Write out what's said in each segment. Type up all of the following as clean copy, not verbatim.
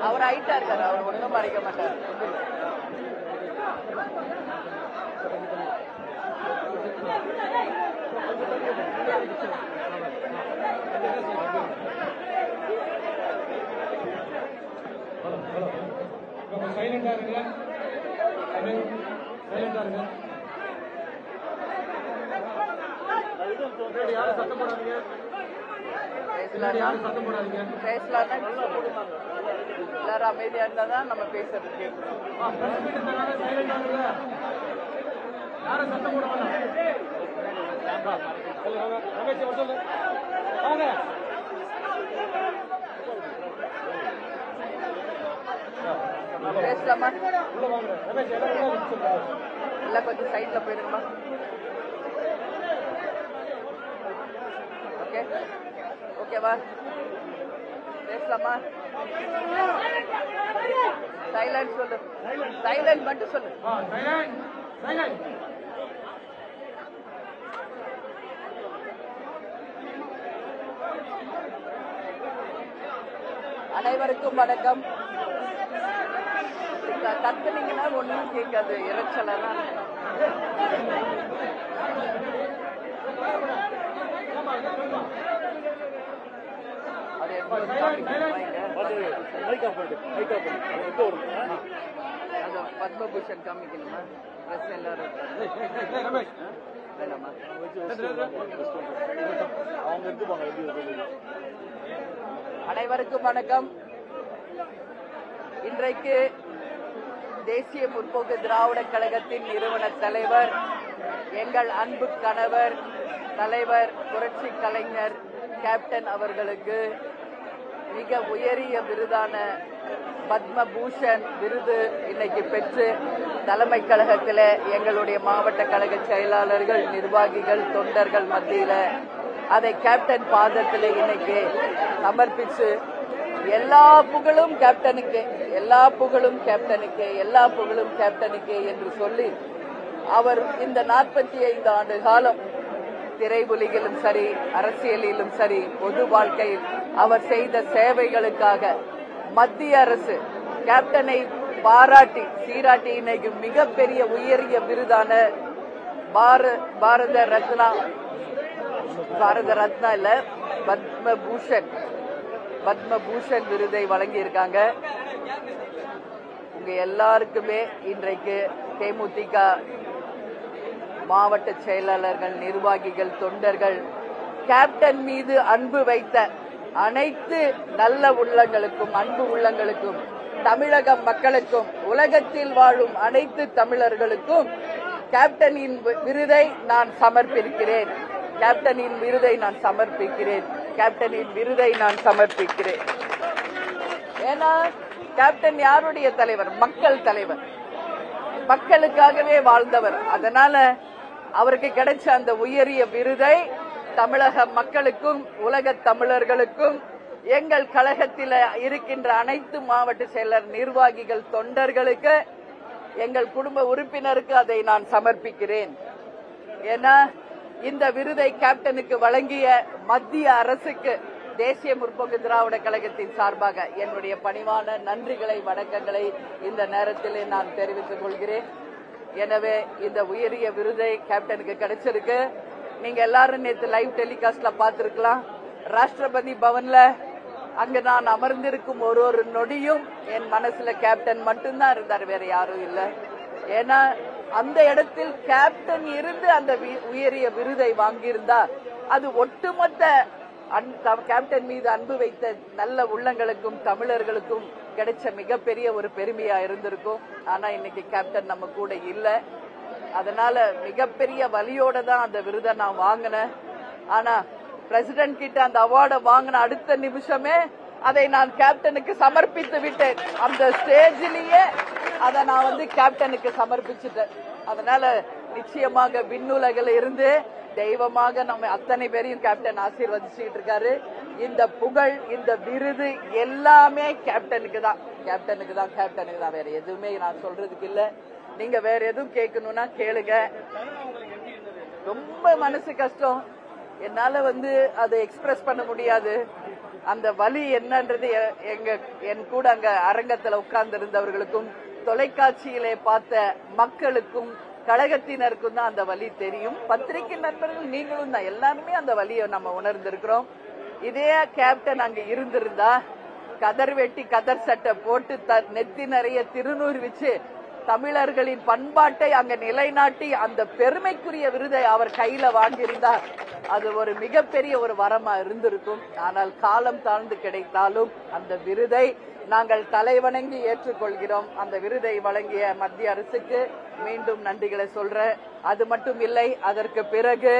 அவர் ஹைட்டா இருக்காரு, அவர் ஒன்றும் மறைக்க மாட்டார். சைலண்டா இருங்க, சைலண்டா இருங்க. யாரும் சத்தம் போடாதீங்க, யாரும் சத்தம் போடாதீங்க. பேசலாம்னா எல்லாரும் அமைதியா இருந்தாதான் நம்ம பேசுறது கேட்கணும். யாரும் சத்தம் போட பேசலாமா? எல்லாம் கொஞ்சம் சைட்ல போயிருங்கம்மா. ஓகே, ஓகேவா? பேசலாமா? சைலண்ட் சொல்லு, சைலண்ட் மட்டும் சொல்லு. அனைவருக்கும் வணக்கம். கத்துனீங்கன்னா ஒண்ணும் கேட்காது, இறைச்சலாம். அது பத்மபூஷன் காமிக்கணுமா? எல்லாரும் அனைவருக்கும் வணக்கம். இன்றைக்கு தேசிய முற்போக்கு திராவிட கழகத்தின் நிறுவன தலைவர், எங்கள் அன்பு கணவர், தலைவர் புரட்சி கலைஞர் கேப்டன் அவர்களுக்கு மிக உயரிய விருதான பத்மபூஷன் விருது இன்னைக்கு பெற்று தலைமை கழகத்தில் எங்களுடைய மாவட்ட கழக செயலாளர்கள், நிர்வாகிகள், தொண்டர்கள் மத்தியில் அதை கேப்டன் பாதத்தில் இன்னைக்கு சமர்ப்பிச்சு எல்லா புகழும் கேப்டனுக்கு, எல்லா புகழும் கேப்டனுக்கு, எல்லா புகழும் கேப்டனுக்கு என்று சொல்லி அவர் இந்த 45 ஆண்டு காலம் திரையுலகிலும் சரி, அரசியலிலும் சரி, பொது வாழ்க்கையில் அவர் செய்த சேவைகளுக்காக மத்திய அரசு கேப்டனை பாராட்டி சீராட்டி இன்னைக்கு மிகப்பெரிய உயரிய விருதான பாரத ரத்னா இல்ல பத்மபூஷன் விருதை வழங்கி இருக்காங்க. உங்க எல்லாருக்குமே இன்றைக்கு தேமுதிக மாவட்ட செயலாளர்கள், நிர்வாகிகள், தொண்டர்கள் கேப்டன் மீது அன்பு வைத்த அனைத்து நல்ல உள்ளங்களுக்கும், அன்பு உள்ளங்களுக்கும், தமிழக மக்களுக்கும், உலகத்தில் வாழும் அனைத்து தமிழர்களுக்கும் கேப்டனின் விருதை நான் சமர்ப்பிக்கிறேன். கேப்டனின் விருதை நான் சமர்ப்பிக்கிறேன். கேப்டனின் விருதை நான் சமர்ப்பிக்கிறேன். ஏன்னா கேப்டன் யாருடைய தலைவர்? மக்கள் தலைவர், மக்களுக்காகவே வாழ்ந்தவர். அதனால அவருக்கு கிடைச்ச அந்த உயரிய விருதை தமிழக மக்களுக்கும், உலக தமிழர்களுக்கும், எங்கள் கழகத்தில் இருக்கின்ற அனைத்து மாவட்ட செயலர், நிர்வாகிகள், தொண்டர்களுக்கு, எங்கள் குடும்ப உறுப்பினருக்கு அதை நான் சமர்ப்பிக்கிறேன். ஏன்னா இந்த விருதை கேப்டனுக்கு வழங்கிய மத்திய அரசுக்கு தேசிய முற்போக்கு திராவிட கழகத்தின் சார்பாக என்னுடைய பணிவான நன்றிகளை, வணக்கங்களை இந்த நேரத்தில் நான் தெரிவித்துக் கொள்கிறேன். எனவே இந்த உயரிய விருதை கேப்டனுக்கு கிடைச்சிருக்கு. நீங்க எல்லாரும் நேற்று லைவ் டெலிகாஸ்ட்ல பார்த்திருக்கலாம். ராஷ்டிரபதி பவன்ல அங்க நான் அமர்ந்திருக்கும் ஒரு நொடியும் என் மனசுல கேப்டன் மட்டும்தான் இருந்தார், வேற யாரும் இல்ல. ஏன்னா அந்த இடத்தில் கேப்டன் இருந்து அந்த உயரிய விருதை வாங்கியிருந்தா அது ஒட்டுமொத்த கேப்டன் மீது அன்பு வைத்த நல்ல உள்ளங்களுக்கும், தமிழர்களுக்கும் கிடைச்ச மிகப்பெரிய ஒரு பெருமையா இருந்திருக்கும். ஆனா இன்னைக்கு கேப்டன் நம்ம கூட இல்ல. அதனால மிகப்பெரிய வலியோட தான் அந்த விருதை நான் வாங்கினேன். ஆனா பிரசிடென்ட் கிட்ட அந்த அவார்டை வாங்கின அடுத்த நிமிஷமே அதை நான் கேப்டனுக்கு சமர்ப்பித்து விட்டேன். அந்த ஸ்டேஜிலேயே அதை நான் கேப்டனுக்கு சமர்ப்பிச்சுட்டேன். அதனால நிச்சயமாக விண்ணுலகில் இருந்து தெய்வமாக நம்ம அத்தனை பேரையும் கேப்டன் ஆசீர்வதிச்சுட்டு இருக்காரு. இந்த புகழ், இந்த விருது எல்லாமே கேப்டனுக்கு தான், கேப்டனுக்கு தான், கேப்டனுக்கு தான். வேற எதுவுமே நான் சொல்றதுக்கு இல்ல. நீங்க வேற எதுவும் கேட்கணும்னா கேளுங்க. ரொம்ப மனசு கஷ்டம், என்னால அதை எக்ஸ்பிரஸ் பண்ண முடியாது. அந்த வலி என்னன்றது என் கூட அங்க அரங்கத்துல உட்கார்ந்து இருந்தவர்களுக்கும் தொலைக்காட்சியிலே பார்த்த மக்களுக்கும் கழகத்தினருக்கும் தான் அந்த வலி தெரியும். பத்திரிகை நண்பர்கள் நீங்களும் தான், எல்லாருமே அந்த வலியை நம்ம உணர்ந்திருக்கிறோம். இதே கேப்டன் அங்க இருந்திருந்தா கதர் வெட்டி கதர் சட்டை போட்டு நெத்தி நிறைய திருநூறு வச்சு தமிழர்களின் பண்பாட்டை அங்க நிலைநாட்டி அந்த பெருமைக்குரிய விருதை அவர் கையில வாங்கியிருந்தார். அது ஒரு மிகப்பெரிய ஒரு வரமா இருந்திருக்கும். ஆனால் காலம் தாழ்ந்து கிடைத்தாலும் அந்த விருதை நாங்கள் தலைவணங்கி ஏற்றுக்கொள்கிறோம். அந்த விருதை வழங்கிய மத்திய அரசுக்கு மீண்டும் நன்றிகளை சொல்றேன். அது மட்டும் இல்லை, அதற்கு பிறகு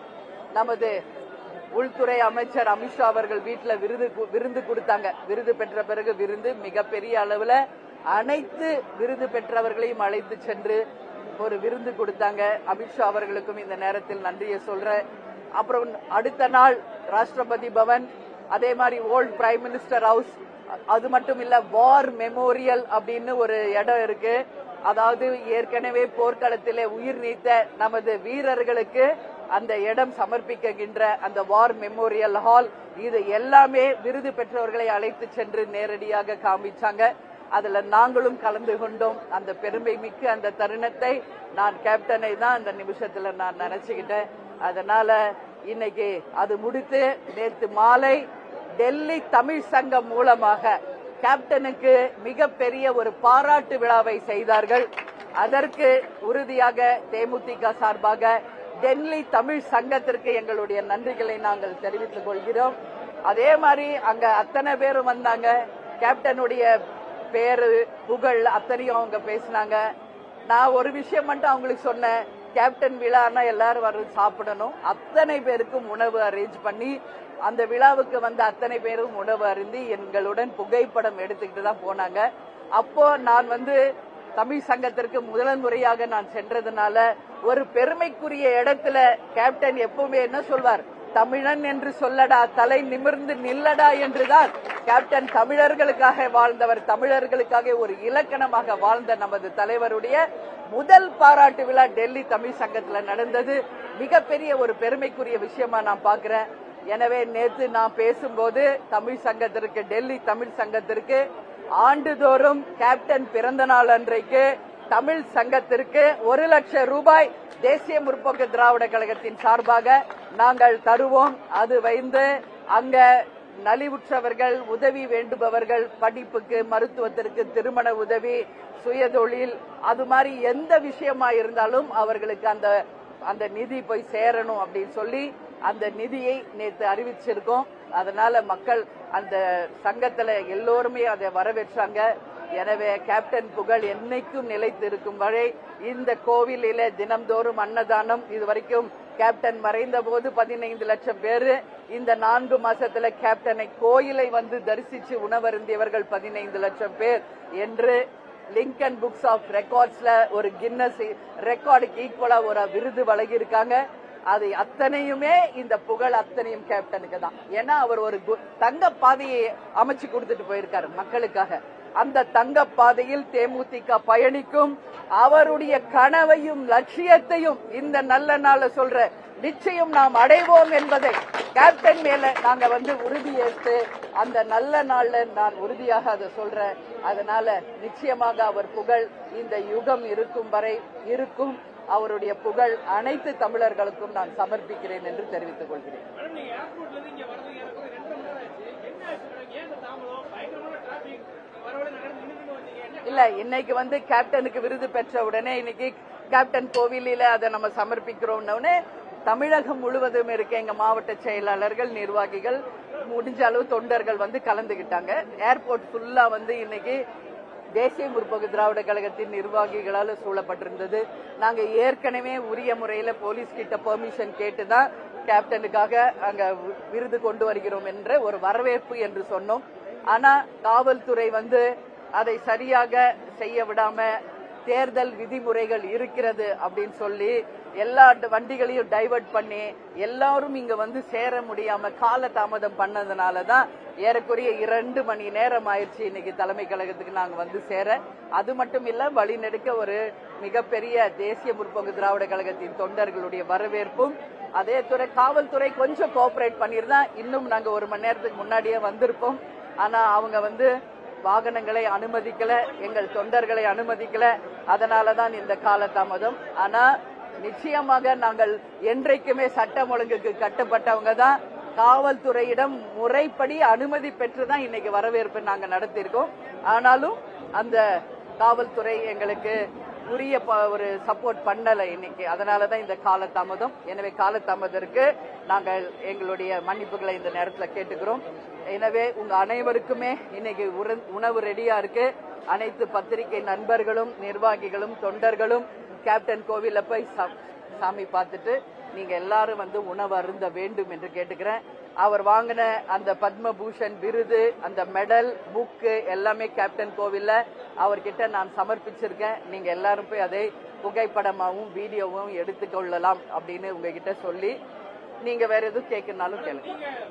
நமது உள்துறை அமைச்சர் அமித்ஷா அவர்கள் வீட்டுல விருந்து கொடுத்தாங்க. விருது பெற்ற பிறகு விருந்து மிகப்பெரிய அளவுல அனைத்து விருது பெற்றவர்களையும் அழைத்து சென்று ஒரு விருந்து கொடுத்தாங்க. அமித்ஷா அவர்களுக்கும் இந்த நேரத்தில் நன்றியை சொல்றேன். அப்புறம் அடுத்த நாள் ராஷ்டிரபதி பவன், அதே மாதிரி ஓல்ட் பிரைம் மினிஸ்டர் ஹவுஸ், அது மட்டும் இல்ல வார் மெமோரியல் அப்படின்னு ஒரு இடம் இருக்கு. அதாவது ஏற்கனவே போர்க்களத்திலே உயிர் நீத்த நமது வீரர்களுக்கு அந்த இடம் சமர்ப்பிக்கின்ற அந்த வார் மெமோரியல் ஹால், இது எல்லாமே விருது பெற்றவர்களை அழைத்து சென்று நேரடியாக காமிச்சாங்க. அதுல நாங்களும் கலந்து கொண்டோம். அந்த பெருமை மிக்க அந்த தருணத்தை நான் கேப்டனை தான் அந்த நிமிஷத்துல நான் நினைச்சுக்கிட்டேன். அதனால இன்னைக்கு அது முடித்து நேற்று மாலை டெல்லி தமிழ் சங்கம் மூலமாக கேப்டனுக்கு மிகப்பெரிய ஒரு பாராட்டு விழாவை செய்தார்கள். அதற்கு உறுதியாக தேமுதிக சார்பாக டெல்லி தமிழ் சங்கத்திற்கு எங்களுடைய நன்றிகளை நாங்கள் தெரிவித்துக் கொள்கிறோம். அதே மாதிரி அங்க அத்தனை பேரும் வந்தாங்க. கேப்டனுடைய பேரு புகழ் அத்தனையும் அவங்க பேசினாங்க. நான் ஒரு விஷயம் மட்டும் அவங்களுக்கு சொன்னேன், கேப்டன் விழானா எல்லாரும் வர சாப்பிடணும். அத்தனை பேருக்கும் உணவு அரேஞ்ச் பண்ணி அந்த விழாவுக்கு வந்த அத்தனை பேரும் உணவு அருந்தி எங்களுடன் புகைப்படம் எடுத்துக்கிட்டு தான் போனாங்க. அப்போ நான் தமிழ் சங்கத்திற்கு முதல் முறையாக நான் சென்றதுனால ஒரு பெருமைக்குரிய இடத்துல கேப்டன் எப்பவுமே என்ன சொல்வார், தமிழன் என்று சொல்லடா, தலை நிமிர்ந்து நில்லடா என்றுதான் கேப்டன் தமிழர்களுக்காக வாழ்ந்தவர். தமிழர்களுக்காக ஒரு இலக்கணமாக வாழ்ந்த நமது தலைவருடைய முதல் பாராட்டு விழா டெல்லி தமிழ் சங்கத்துல நடந்தது. மிகப்பெரிய ஒரு பெருமைக்குரிய விஷயமா நான் பாக்குறேன். எனவே நேற்று நான் பேசும்போது தமிழ் சங்கத்திற்கு, டெல்லி தமிழ் சங்கத்திற்கு ஆண்டுதோறும் கேப்டன் பிறந்த நாள் அன்றைக்கு தமிழ் சங்கத்திற்கு 1 லட்சம் ரூபாய் தேசிய முற்போக்கு திராவிட கழகத்தின் சார்பாக நாங்கள் தருவோம். அது வைந்து அங்க நலிவுற்றவர்கள், உதவி வேண்டுபவர்கள், படிப்புக்கு, மருத்துவத்திற்கு, திருமண உதவி, சுயதொழில், அது மாதிரி எந்த விஷயமா இருந்தாலும் அவர்களுக்கு அந்த நிதி போய் சேரணும் அப்படின்னு சொல்லி அந்த நிதியை நேற்று அறிவிச்சிருக்கோம். அதனால மக்கள் அந்த சங்கத்துல எல்லோருமே அதை வரவேற்றாங்க. எனவே கேப்டன் புகழ் என்னைக்கும் நிலைத்து இருக்கும் வரை இந்த கோவிலில தினம்தோறும் அன்னதானம், இதுவரைக்கும் கேப்டன் மறைந்த போது 15 லட்சம் பேரு, இந்த 4 மாசத்துல கேப்டனை கோயிலை தரிசிச்சு உணவருந்தியவர்கள் 15 லட்சம் பேர் என்று லிங்கன் புக்ஸ் ஆஃப் ரெக்கார்ட்ஸ்ல ஒரு கின்னஸ் ரெக்கார்டுக்கு ஈக்குவலா ஒரு விருது வழங்கியிருக்காங்க. அது அத்தனையுமே இந்த புகழ் அத்தனையும் கேப்டனுக்கு தான். ஏன்னா அவர் ஒரு தங்க பாதையை அமைச்சு கொடுத்துட்டு போயிருக்காரு மக்களுக்காக. அந்த தங்க பாதையில் தேமுதிக பயணிக்கும். அவருடைய கனவையும் லட்சியத்தையும் இந்த நல்ல நாள சொல்ற நிச்சயம் நாம் அடைவோம் என்பதை கேப்டன் மேல நாங்க உறுதியேற்று அந்த நல்ல நாள்ல நான் உறுதியாக அதை சொல்றேன். அதனால நிச்சயமாக அவர் புகழ் இந்த யுகம் இருக்கும் வரை இருக்கும். அவருடைய புகழ் அனைத்து தமிழர்களுக்கும் நான் சமர்ப்பிக்கிறேன் என்று தெரிவித்துக் கொள்கிறேன். இல்ல, இன்னைக்கு கேப்டனுக்கு விருது பெற்ற உடனே இன்னைக்கு கேப்டன் கோவிலில அதை நம்ம சமர்ப்பிக்கிறோம். தமிழகம் முழுவதும் இருக்க எங்க மாவட்ட செயலாளர்கள், நிர்வாகிகள், முடிஞ்ச அளவு தொண்டர்கள் கலந்துகிட்டாங்க. ஏர்போர்ட் ஃபுல்லா இன்னைக்கு தேசிய முற்போக்கு திராவிட கழகத்தின் நிர்வாகிகளால் சூழப்பட்டிருந்தது. நாங்க ஏற்கனவே உரிய முறையில போலீஸ் கிட்ட பெர்மிஷன் கேட்டுதான் கேப்டனுக்காக அங்க விருது கொண்டு வருகிறோம் என்ற ஒரு வரவேற்பு என்று சொன்னோம். ஆனா காவல்துறை அதை சரியாக செய்ய விடாம தேர்தல் விதிமுறைகள் இருக்கிறது அப்படின்னு சொல்லி எல்லா வண்டிகளையும் டைவர்ட் பண்ணி எல்லாரும் இங்க வந்து சேர முடியாம கால தாமதம் பண்ணதுனாலதான் ஏறக்குறைய 2 மணி நேரம் ஆயிடுச்சு இன்னைக்கு தலைமை கழகத்துக்கு நாங்க வந்து சேர. அது மட்டும் இல்ல, வழிநெடுக்க ஒரு மிகப்பெரிய தேசிய முற்போக்கு திராவிட கழகத்தின் தொண்டர்களுடைய வரவேற்பும், அதே துறை காவல்துறை கொஞ்சம் கோஆபரேட் பண்ணிருந்தா இன்னும் நாங்க 1 மணி நேரத்துக்கு முன்னாடியே வந்திருப்போம். ஆனா அவங்க வந்து வாகனங்களை அனுமதிக்கல, எங்கள் தொண்டர்களை அனுமதிக்கல. அதனாலதான் இந்த காலதாமதம். ஆனா நிச்சயமாக நாங்கள் என்றைக்குமே சட்டம் ஒழுங்குக்கு கட்டுப்பட்டவங்க தான். காவல்துறையிடம் முறைப்படி அனுமதி பெற்றுதான் இன்னைக்கு வரவேற்பு நாங்க நடத்தியிருக்கோம். ஆனாலும் அந்த காவல்துறை எங்களுக்கு உரிய ஒரு சப்போர்ட் பண்ணல இன்னைக்கு. அதனாலதான் இந்த காலதாமதம். எனவே காலதாமதத்திற்கு நாங்கள் எங்களுடைய மன்னிப்புகளை இந்த நேரத்தில் கேட்டுக்கிறோம். எனவே உங்க அனைவருக்குமே இன்னைக்கு உணவு ரெடியா இருக்கு. அனைத்து பத்திரிகை நண்பர்களும், நிர்வாகிகளும், தொண்டர்களும் கேப்டன் கோவில போய் சாமி பார்த்துட்டு நீங்க எல்லாரும் வந்து உணவு அருந்த வேண்டும் என்று கேட்டுக்கிறேன். அவர் வாங்கின அந்த பத்மபூஷன் விருது, அந்த மெடல், புக்கு எல்லாமே கேப்டன் கோவில்ல அவர்கிட்ட நான் சமர்ப்பிச்சிருக்கேன். நீங்க எல்லாரும் போய் அதை புகைப்படமாகவும் வீடியோவும் எடுத்துக்கொள்ளலாம் அப்படின்னு உங்ககிட்ட சொல்லி, நீங்க வேற எதுவும் கேட்கனாலும் கேளுங்க.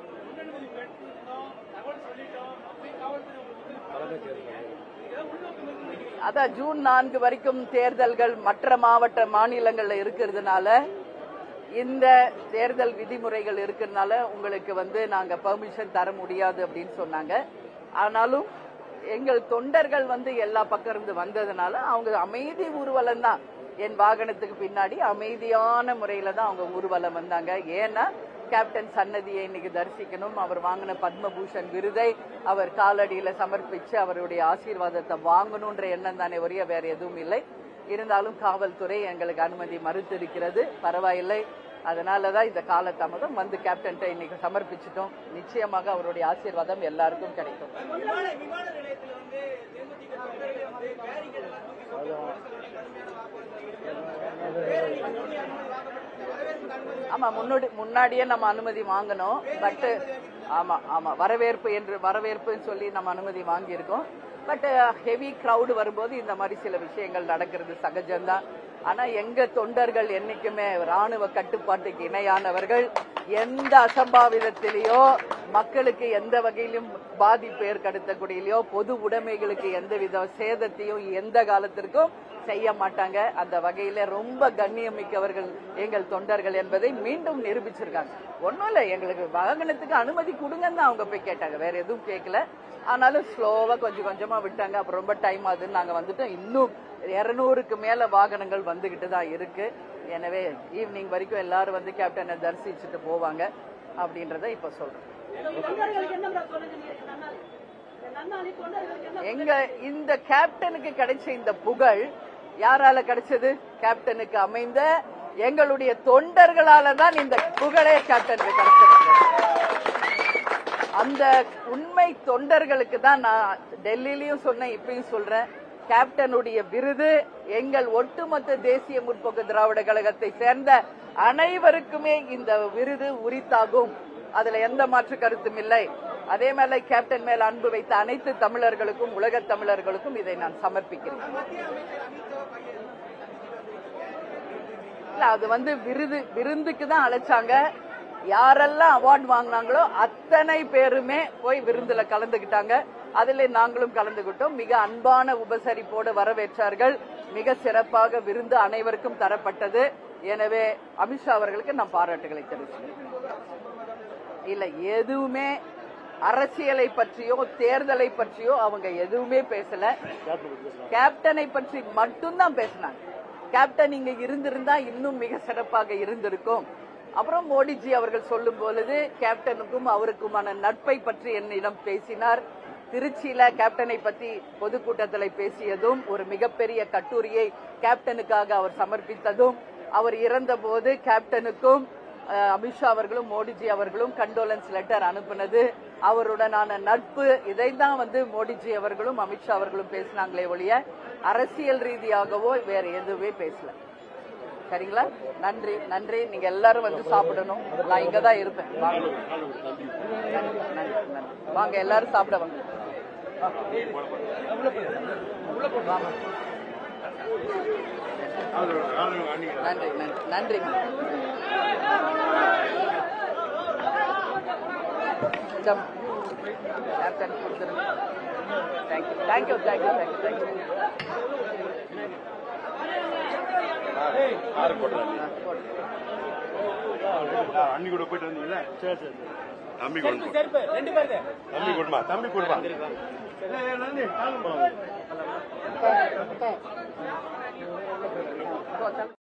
அதான் ஜூன் 4 வரைக்கும் தேர்தல்கள் மற்ற மாநிலங்கள்ல இருக்கிறதுனால, இந்த தேர்தல் விதிமுறைகள் இருக்கிறதுனால உங்களுக்கு வந்து நாங்க பெர்மிஷன் தர முடியாது அப்படின்னு சொன்னாங்க. ஆனாலும் எங்கள் தொண்டர்கள் வந்து எல்லா பக்கம் இருந்து வந்ததுனால அவங்க அமைதி ஊர்வலம் தான். என் வாகனத்துக்கு பின்னாடி அமைதியான முறையில தான் அவங்க ஊர்வலம் வந்தாங்க. ஏன்னா கேப்டன் சன்னதியை இன்னைக்கு தரிசிக்கணும், அவர் வாங்கின பத்மபூஷன் விருதை அவர் காலடியில சமர்ப்பிச்சு அவருடைய ஆசீர்வாதத்தை வாங்கணும்ன்ற எண்ணம் தானே ஒரே, வேற எதுவும் இல்லை. இருந்தாலும் காவல்துறை எங்களுக்கு அனுமதி மறுத்திருக்கிறது. பரவாயில்லை, அதனாலதான் இந்த காலதாமதம். வந்து கேப்டன் இன்னைக்கு சமர்ப்பிச்சிட்டோம். நிச்சயமாக அவருடைய ஆசீர்வாதம் எல்லாருக்கும் கிடைக்கும். ஆமா, முன்னாடியே நம்ம அனுமதி வாங்கணும். பட் ஆமா வரவேற்புன்னு சொல்லி நம்ம அனுமதி வாங்கியிருக்கோம். பட் ஹெவி கிரவுட் வரும்போது இந்த மாதிரி சில விஷயங்கள் நடக்கிறது சகஜம்தான். ஆனா எங்க தொண்டர்கள் என்னைக்குமே ராணுவ கட்டுப்பாட்டுக்கு இணையானவர்கள். எந்த அசம்பாவிதத்திலேயோ, மக்களுக்கு எந்த வகையிலும் பாதிப்பு ஏற்படுத்தக்கூடியலையோ, பொது உடைமைகளுக்கு எந்தவித சேதத்தையும் எந்த காலத்திற்கும் செய்ய மாட்டாங்க. அந்த வகையில ரொம்ப கண்ணியமிக்கவர்கள் எங்கள் தொண்டர்கள் என்பதை மீண்டும் நிரூபிச்சிருக்காங்க. ஒன்னும் இல்ல, எங்களுக்கு வாகனத்துக்கு அனுமதி கொடுங்கன்னு அவங்க போய் கேட்டாங்க, வேற எதுவும் கேட்கல. ஆனாலும் ஸ்லோவா கொஞ்சம் கொஞ்சமா விட்டாங்க. அப்புறம் ரொம்ப டைம் ஆகுதுன்னு நாங்க வந்துட்டோம். இன்னும் 200க்கு மேல வாகனங்கள் வந்துகிட்டு தான் இருக்கு. எனவே ஈவினிங் வரைக்கும் எல்லாரும் வந்து கேப்டனை தரிசிச்சுட்டு போவாங்க அப்படின்றத இப்ப சொல்றேன். எங்க இந்த கேப்டனுக்கு கிடைச்ச இந்த புகழ் யாரால கிடைச்சது? கேப்டனுக்கு அமைந்த எங்களுடைய தொண்டர்களால தான் இந்த புகழே கேப்டனுக்கு கிடைச்சது. அந்த உண்மை தொண்டர்களுக்கு தான் நான் டெல்லியிலையும் சொன்னேன், இப்பயும் சொல்றேன். கேப்டனுடைய விருது எங்கள் ஒட்டுமொத்த தேசிய முற்போக்கு திராவிட கழகத்தை சேர்ந்த அனைவருக்குமே இந்த விருது உரித்தாகும். அதுல எந்த மாற்று கருத்தும் இல்லை. அதே மேல கேப்டன் மேல அன்பு வைத்த அனைத்து தமிழர்களுக்கும், உலக தமிழர்களுக்கும் இதை நான் சமர்ப்பிக்கிறேன். இல்ல, அது வந்து விருந்துக்கு தான் அழைச்சாங்க. யாரெல்லாம் அவார்டு வாங்கினாங்களோ அத்தனை பேருமே போய் விருந்துல கலந்துகிட்டாங்க. அதுல நாங்களும் கலந்துகிட்டோம். மிக அன்பான உபசரிப்போடு வரவேற்றார்கள். மிக சிறப்பாக விருந்து அனைவருக்கும் தரப்பட்டது. எனவே அமித்ஷா அவர்களுக்கு நான் பாராட்டுகளை தெரிவிக்கிறேன். இல்ல, எதுவுமே அரசியலை பற்றியோ தேர்தலை பற்றியோ அவங்க எதுவுமே பேசல. கேப்டனை பற்றி மட்டும்தான் பேசினாங்க. கேப்டன் இங்க இருந்திருந்தா இன்னும் மிக சிறப்பாக இருந்திருக்கும். அப்புறம் மோடிஜி அவர்கள் சொல்லும் பொழுது கேப்டனுக்கும் அவருக்குமான நட்பை பற்றி என்னிடம் பேசினார். திருச்சியில கேப்டனை பற்றி பொதுக்கூட்டத்தில் பேசியதும், ஒரு மிகப்பெரிய கட்டுரையை கேப்டனுக்காக அவர் சமர்ப்பித்ததும், அவர் இறந்த போது கேப்டனுக்கும் அமித்ஷா அவர்களும் மோடிஜி அவர்களும் கண்டோலன்ஸ் லெட்டர் அனுப்பினது, அவருடனான நட்பு, இதைத்தான் வந்து மோடிஜி அவர்களும் அமித்ஷா அவர்களும் பேசினாங்களே ஒழிய அரசியல் ரீதியாகவோ வேற எதுவுமே பேசல. சரிங்களா? நன்றி நன்றி. நீங்க எல்லாரும் வந்து சாப்பிடணும். நான் இங்கதான் இருப்பேன். வாங்க எல்லாரும் சாப்பிட வாங்க. நன்றி நன்றி நன்றி கேப்டன் கொடுத்துருங்க. Thank you thank you thank you thank you thank you. அண்ணி கூட போயிட்டு வந்தீங்களா? சரி சரி. தம்பி கொடுமா தம்பி கொடுமா. நன்றி